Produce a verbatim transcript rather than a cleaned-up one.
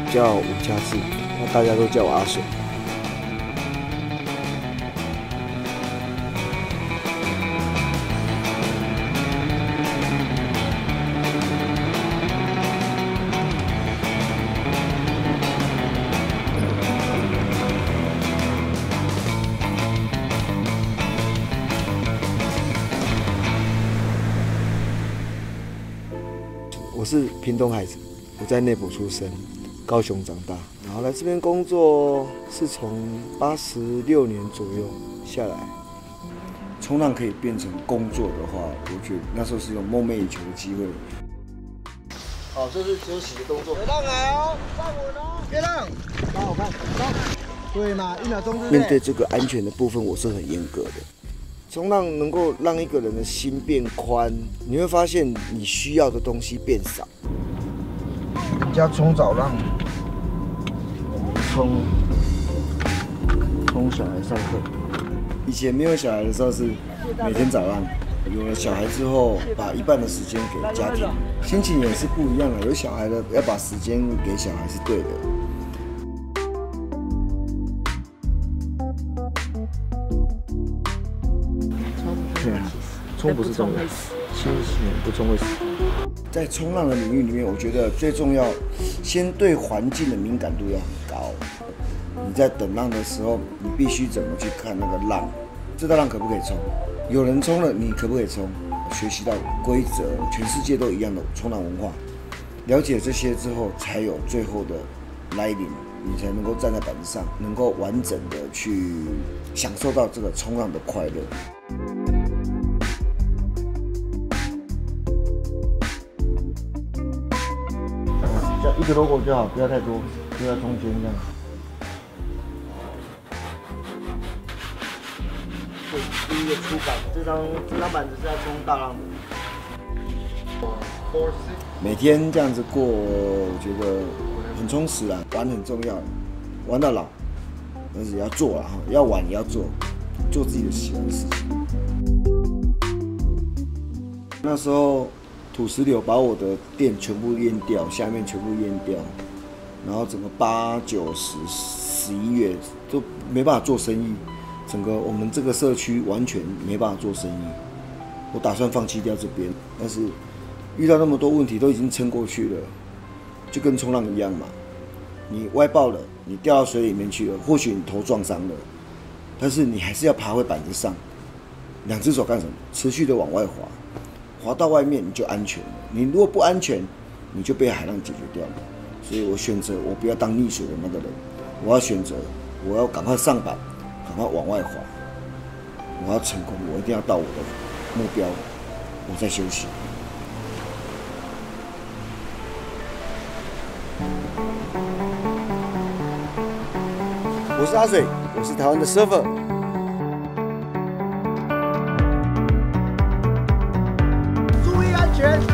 叫吴家志，那大家都叫我阿水。我是屏东孩子，我在内埔出生，高雄长大，然后来这边工作是从八十六年左右下来。冲浪可以变成工作的话，我觉得那时候是有梦寐以求的机会。好，这是休息的动作。别浪来哦，放稳哦，别浪，拉好看，走。对嘛，一秒钟之内。面对这个安全的部分，我是很严格的。冲浪能够让一个人的心变宽，你会发现你需要的东西变少。人家冲早浪，我们冲冲小孩上课。以前没有小孩的时候是每天早浪，有了小孩之后，把一半的时间给家庭，心情也是不一样的。有小孩的要把时间给小孩是对的。对啊，冲不是重点，清醒不冲会死。在冲浪的领域里面，我觉得最重要，先对环境的敏感度要很高。你在等浪的时候，你必须怎么去看那个浪，这道浪可不可以冲？有人冲了，你可不可以冲？学习到规则，全世界都一样的冲浪文化，了解这些之后，才有最后的来临，你才能够站在板子上，能够完整的去享受到这个冲浪的快乐。就一个 logo 就好，不要太多，就在中间这样。这第一个出板，这张这张板子是在冲大浪的。每天这样子过，我觉得很充实啊，玩很重要，玩到老，但是也要做啊，要玩也要做，做自己的喜欢的事情。那时候。土石流把我的店全部淹掉，下面全部淹掉，然后整个八九十十一月都没办法做生意，整个我们这个社区完全没办法做生意。我打算放弃掉这边，但是遇到那么多问题都已经撑过去了，就跟冲浪一样嘛，你歪爆了，你掉到水里面去了，或许你头撞伤了，但是你还是要爬回板子上，两只手干什么？持续的往外滑。滑到外面你就安全了，你如果不安全，你就被海浪解决掉了。所以我选择我不要当溺水的那个人，我要选择我要赶快上板，赶快往外滑，我要成功，我一定要到我的目标，我再休息。我是阿水，我是台湾的 surfer。注意安全。